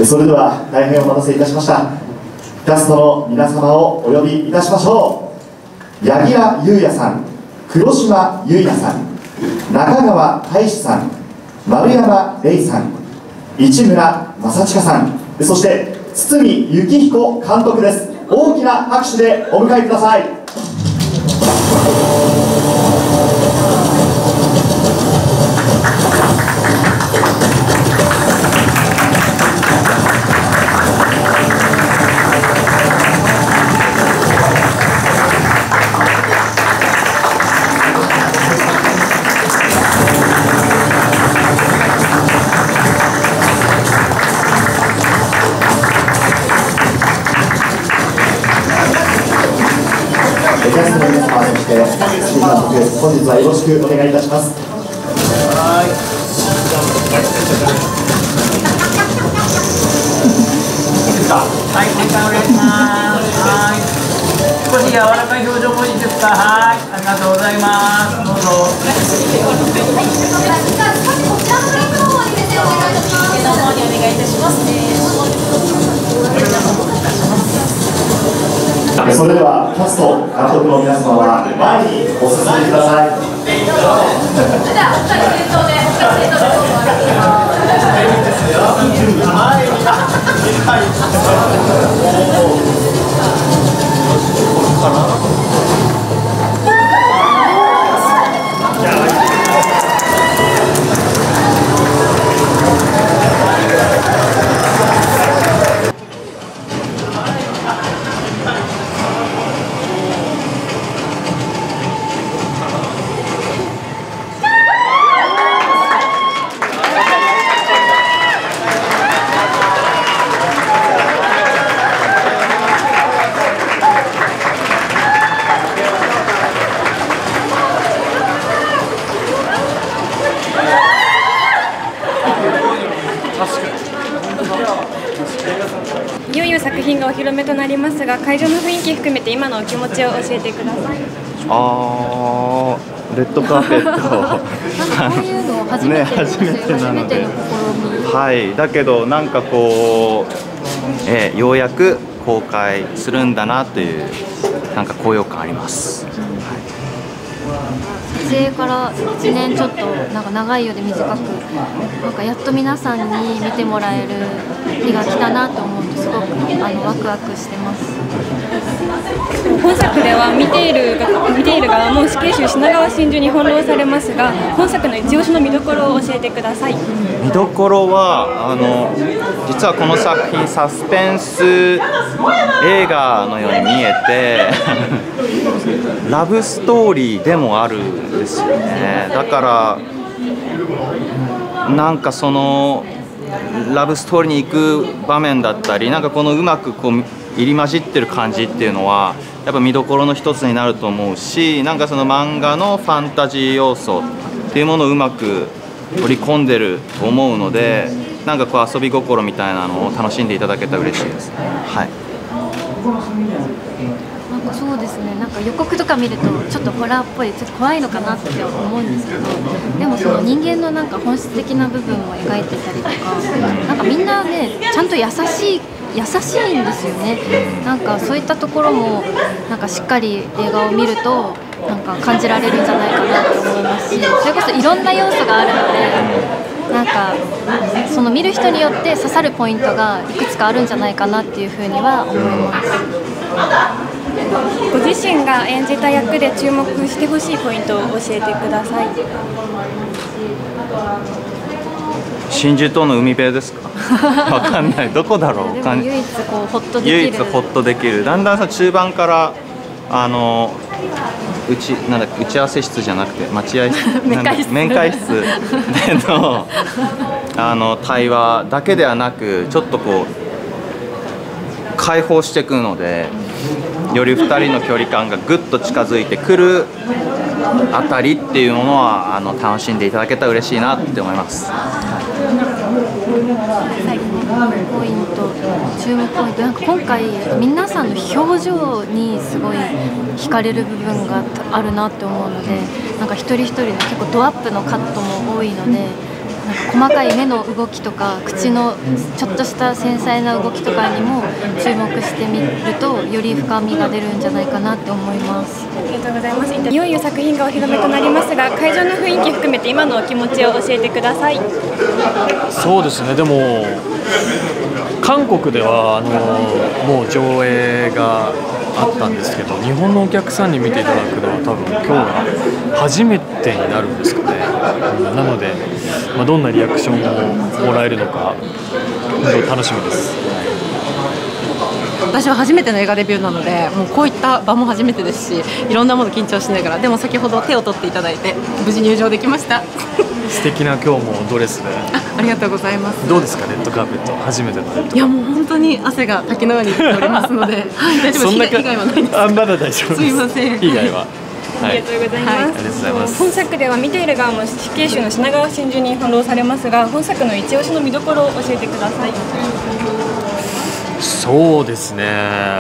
それでは大変お待たせいたしました。キャストの皆様をお呼びいたしましょう。柳楽優弥さん、黒島結菜さん、中川大志さん、丸山礼さん、市村正親さん、そして堤幸彦監督です。大きな拍手でお迎えください。キャストの皆様、そして新監督、本日はよろしくお願いいたします。はい、 お願いします。はい、少し柔らかい表情もいいですか。はい、ありがとうございます。どうぞ。 それではキャスト、監督の皆様は前にお進みください。 いよいよ作品がお披露目となりますが、会場の雰囲気含めて今のお気持ちを教えてください。 レッドカーペットこういうの初めてなので、 の試み。 はい、だけどなんかこう、ようやく公開するんだなというなんか高揚感あります。 撮影から1年ちょっとなんか長いようで短く、なんかやっと皆さんに見てもらえる日が来たなと思うとすごくワクワクしてます。本作では見ている側も死刑囚品川真珠に翻弄されますが、本作の一押しの見どころを教えてください。 見どころは実はこの作品サスペンス映画のように見えてラブストーリーでもあるんですよね。だからなんかそのラブストーリーに行く場面だったり、なんかこのうまくこう入り混じってる感じっていうのはやっぱ見どころの一つになると思うし、なんかその漫画のファンタジー要素っていうものをうまく取り込んでると思うので、なんかこう遊び心みたいなのを楽しんでいただけたら嬉しいですね。はい。 なんかそうですね、なんか予告とか見るとちょっとホラーっぽい、ちょっと怖いのかなって思うんですけど、でもその人間のなんか本質的な部分も描いてたりとか、なんかみんなねちゃんと優しいんですよね。なんかそういったところもなんかしっかり映画を見るとなんか感じられるんじゃないかなと思いますし、それこそいろんな要素があるので、なんかその見る人によって刺さるポイントがいくつかあるんじゃないかなっていうふうには思います。ご自身が演じた役で注目してほしいポイントを教えてください。 真珠島の海辺ですかわかんない、どこだろう。 でも唯一こうホッとできる、 唯一ホッとできる。だんだん中盤から打ち合わせ室じゃなくて待合室面会室での対話だけではなく、ちょっとこう開放していくので、より2人の距離感がぐっと近づいてくるあたりっていうものは楽しんでいただけたら嬉しいなって思います。 最後のポイント、注目ポイント、なんか今回皆さんの表情にすごい惹かれる部分があるなって思うので、なんか一人一人の結構ドアップのカットも多いので、 細かい目の動きとか口のちょっとした繊細な動きとかにも注目してみるとより深みが出るんじゃないかなって思います。 ありがとうございます。いよいよ作品がお披露目となりますが、会場の雰囲気含めて今のお気持ちを教えてください。 そうですね、でも韓国ではもう上映があったんですけど、日本のお客さんに見ていただくのは多分今日が初めてになるんですかね。なので、どんなリアクションをもらえるのか楽しみです。 私は初めての映画デビューなので、もうこういった場も初めてですし、いろんなもの緊張しながら、でも先ほど手を取っていただいて無事入場できました。 素敵な今日もドレスで、 ありがとうございます。 どうですか、レッドカーペット初めてのレッドカーペット。 いやもう本当に汗が滝のように出ておりますので、はい、大丈夫です。被害はないです。 まだ大丈夫です。 すいません。 被害は。 ありがとうございます。 ありがとうございます。 本作では見ている側も死刑囚の品川真珠に翻弄されますが、本作の一押しの見どころを教えてください。 そうですね、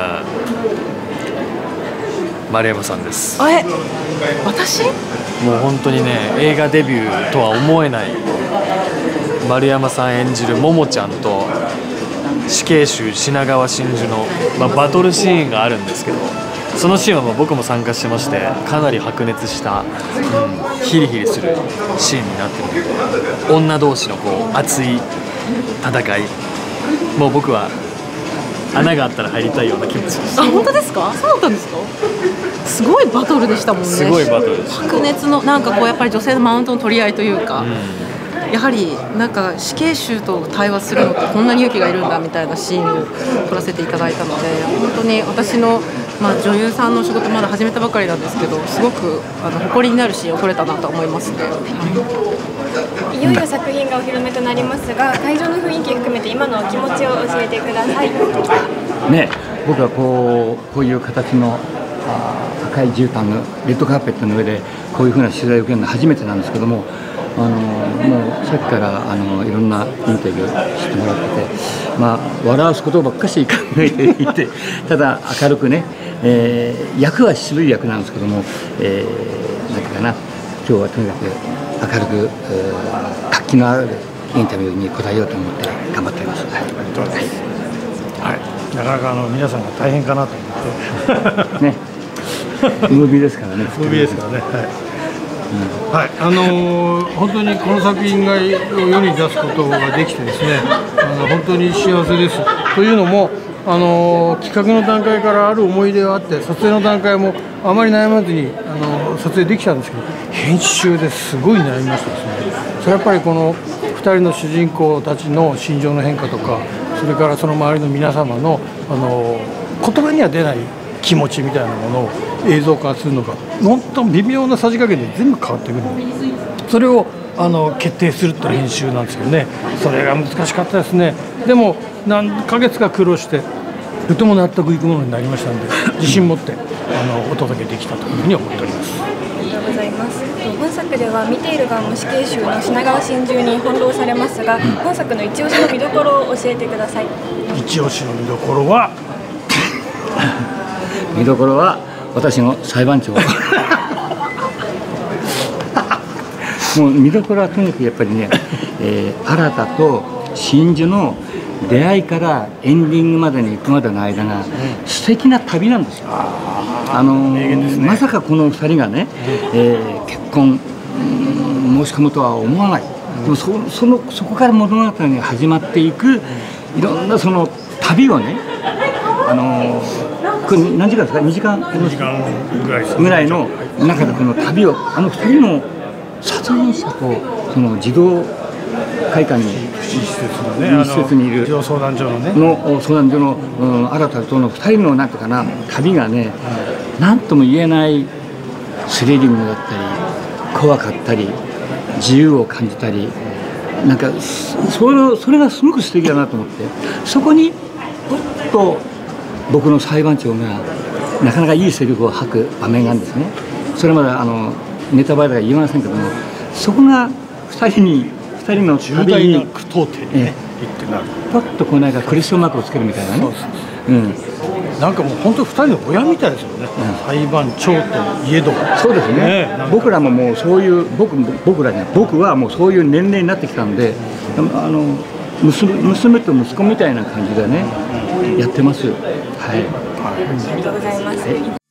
丸山さんです。 私？ もう本当にね、映画デビューとは思えない丸山さん演じるももちゃんと死刑囚品川真珠の、バトルシーンがあるんですけど、そのシーンは僕も参加してまして、かなり白熱した、ヒリヒリするシーンになってるので、女同士の熱い戦い、もう僕は穴があったら入りたいような気持ちです。 本当ですか？そうだったんですか？すごいバトルでしたもんね。 すごいバトルです。 白熱のやっぱり女性のマウントの取り合いというか、やはり死刑囚と対話するのってこんなに勇気がいるんだみたいなシーンを撮らせていただいたので、本当に私の女優さんの仕事まだ始めたばかりなんですけど、すごく誇りになるシーンを撮れたなと思いますね。 いよいよ作品がお披露目となりますが、会場の雰囲気含めて今のお気持ちを教えてください。 ね、僕はこういう形の赤い絨毯のレッドカーペットの上でこういうふうな取材を受けるのは初めてなんですけども、もうさっきからいろんなインタビューしてもらってて、笑わすことばっかし考えていて、ただ明るくね、役は渋い役なんですけども、なんていうかな、今日はとにかく明るく活気のあるインタビューに答えようと思って頑張っております。 はい、なかなか皆さんが大変かなと思ってね、 ムービーですからね。 ムービーですからね。はい、本当にこの作品が世に出すことができてですね、本当に幸せです。というのも企画の段階からある思い出があって、撮影の段階もあまり悩まずに撮影できたんですけど、編集ですごい悩みましたですね。それはやっぱりこの2人の主人公たちの心情の変化とか、それからその周りの皆様の言葉には出ない気持ちみたいなものを映像化するのが本当に微妙なさじ加減で全部変わってくる。それを決定するって編集なんですけどね、それが難しかったですね。でも何ヶ月か苦労してとても納得いくものになりましたので、自信持ってお届けできたというふうに思っております。 ありがとうございます。本作では見ている側も死刑囚の品川真珠に翻弄されますが、本作の一押しの見どころを教えてください。 一押しの見どころは見どころは私の裁判長もう見どころはとにかくやっぱりね、新と真珠の出会いからエンディングまでに行くまでの間が素敵な旅なんですよ。まさかこの2人がね、結婚申し込むとは思わない。でもそこから物語が始まっていくいろんなその旅をね、これ何時間ですか？2時間ぐらいの中でこの旅を2人の殺人者とその児童会館に施設にいる児童相談所のね相談所の新たとの2人のなんていうかな旅がね、何とも言えないスリリングだったり怖かったり自由を感じたり、なんかそれがすごく素敵だなと思って、そこにふっと僕の裁判長がなかなかいいセリフを吐く場面があるんですね。それまでネタバレだから言いませんけども、そこが2人の重大な句読点にね、 パッとこうなんかクレスチョンマークをつけるみたいなね。 なんかもう本当2人の親みたいですよね、裁判長といえど。 そうですね、僕らももうそういう、僕はもうそういう年齢になってきたんで、娘と息子みたいな感じでね、やってます。はい。 ありがとうございます。